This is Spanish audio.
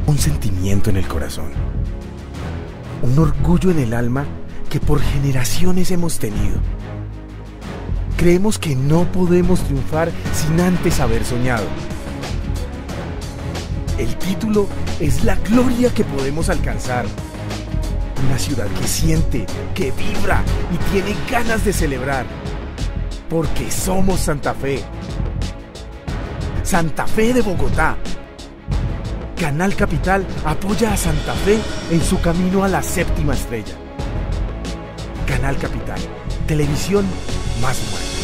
un sentimiento en el corazón, un orgullo en el alma que por generaciones hemos tenido. Creemos que no podemos triunfar sin antes haber soñado. El título es la gloria que podemos alcanzar. Una ciudad que siente, que vibra y tiene ganas de celebrar. Porque somos Santa Fe. Santa Fe de Bogotá. Canal Capital apoya a Santa Fe en su camino a la 7ª estrella. Canal Capital, televisión más humana.